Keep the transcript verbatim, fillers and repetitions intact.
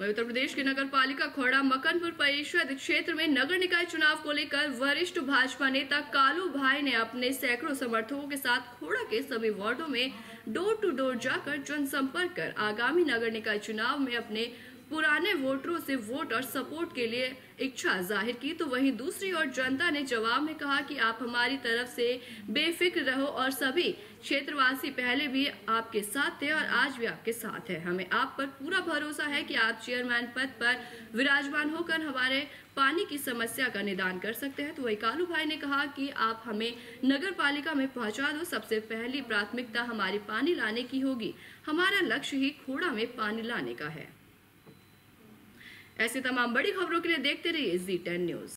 वहीं उत्तर प्रदेश की नगर पालिका खोड़ा मकनपुर परिषद क्षेत्र में नगर निकाय चुनाव को लेकर वरिष्ठ भाजपा नेता कालू भाई ने अपने सैकड़ों समर्थकों के साथ खोड़ा के सभी वार्डों में डोर टू डोर जाकर जनसंपर्क कर आगामी नगर निकाय चुनाव में अपने पुराने वोटरों से वोट और सपोर्ट के लिए इच्छा जाहिर की। तो वहीं दूसरी ओर जनता ने जवाब में कहा कि आप हमारी तरफ से बेफिक्र रहो और सभी क्षेत्रवासी पहले भी आपके साथ थे और आज भी आपके साथ है। हमें आप पर पूरा भरोसा है कि आप चेयरमैन पद पर विराजमान होकर हमारे पानी की समस्या का निदान कर सकते हैं। तो वही कालू भाई ने कहा कि आप हमें नगर पालिका में पहुंचा दो, सबसे पहली प्राथमिकता हमारी पानी लाने की होगी। हमारा लक्ष्य ही खोड़ा में पानी लाने का है। ऐसी तमाम बड़ी खबरों के लिए देखते रहिए जी टेन न्यूज।